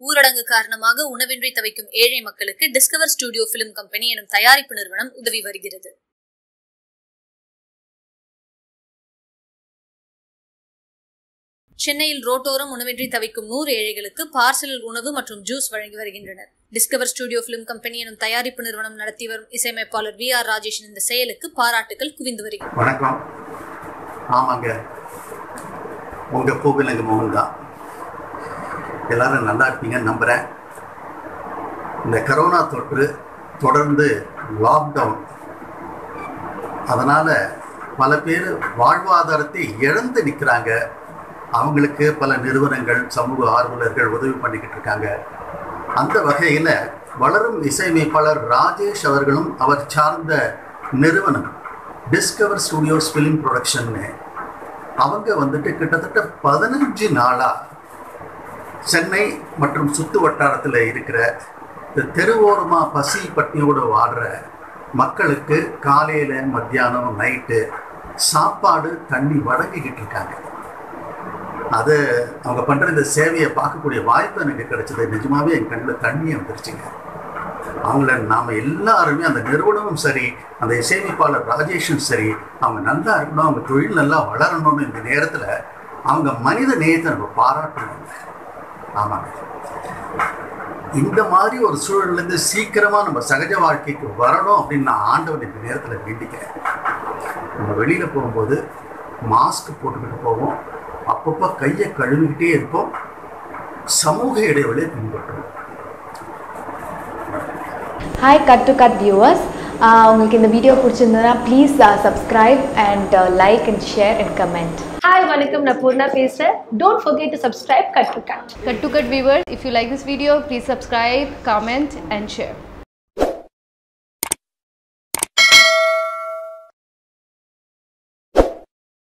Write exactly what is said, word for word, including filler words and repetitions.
ஊரடங்கு காரணமாக உணவின்றி தவிக்கும் ஏழை மக்களுக்கு டிஸ்கவர் ஸ்டுடியோ பிலிம் கம்பெனி எனும் தயாரிப்பு நிறுவனம் உதவி வருகிறது. சென்னையில் ரோட்டோரம் உணவின்றி தவிக்கும் நூறு ஏழைகளுக்கு பார்சலில் உணவு மற்றும் ஜூஸ் வழங்கி வருகின்றனர். டிஸ்கவர் ஸ்டுடியோ பிலிம் கம்பெனி எனும் தயாரிப்பு நிறுவனம் நடத்தி வரும் இசையமைப்பாளர் வி ஆர் ராஜேஷின் இந்த செயலுக்கு பாராட்டுகள் குவிந்து வருகின்றன. வணக்கம். ஆமாங்க, உங்க கோவிலங்க மோகன் தான். எல்லாரும் நல்லா இருப்பீங்கன்னு நம்புறேன். இந்த கரோனா தொற்று தொடர்ந்து லாக்டவுன், அதனால பல பேர் வாழ்வாதாரத்தை இழந்து நிற்கிறாங்க. அவங்களுக்கு பல நிறுவனங்கள், சமூக ஆர்வலர்கள் உதவி பண்ணிக்கிட்டு இருக்காங்க. அந்த வகையில் வளரும் இசையமைப்பாளர் ராஜேஷ் அவர்களும் அவர் சார்ந்த நிறுவனம் டிஸ்கவர் ஸ்டுடியோஸ் ஃபிலிம் ப்ரொடக்ஷன்னு அவங்க வந்துட்டு கிட்டத்தட்ட பதினஞ்சு நாளாக சென்னை மற்றும் சுற்று வட்டாரத்தில் இருக்கிற தெருவோரமாக பசி பட்டினியோடு வாடுற மக்களுக்கு காலையில், மத்தியானம், நைட்டு சாப்பாடு, தண்ணி வழங்கிக்கிட்டு இருக்காங்க. அது அவங்க பண்ணுற இந்த சேவையை பார்க்கக்கூடிய வாய்ப்பு எனக்கு கிடைச்சது. நிஜமாவே என் கண்ணில் தண்ணியை வந்துருச்சுங்க. அவங்கள நாம் எல்லாருமே, அந்த நிறுவனமும் சரி, அந்த இசையமைப்பாளர் ராஜேஷும் சரி, அவங்க நல்லா இருக்கணும், அவங்க தொழில் நல்லா வளரணும்னு இந்த நேரத்தில் அவங்க மனித நேயத்தை நம்ம பாராட்டணும். ஆமாங்க, இந்த மாதிரி ஒரு சூழல்லேருந்து சீக்கிரமாக நம்ம சகஜ வாழ்க்கைக்கு வரணும் அப்படின்னு நான் ஆண்டவன் இந்த நேரத்தில் வேண்டிக்கிறேன். நம்ம வெளியில் போகும்போது மாஸ்க் போட்டுக்கிட்டு போவோம், அப்பப்போ கையை கழுவிக்கிட்டே இருப்போம், சமூக இடைவெளியை பின்பற்றுவோம். Hi cut to cut viewers, உங்களுக்கு இந்த வீடியோ பிடிச்சிருந்ததுன்னா please subscribe and like and share and comment. Hi வணக்கம், நான் பூர்ணா பேசுகிறேன். Don't forget to subscribe Cut to Cut. Cut to Cut viewers, if you like this video, please subscribe, comment and share.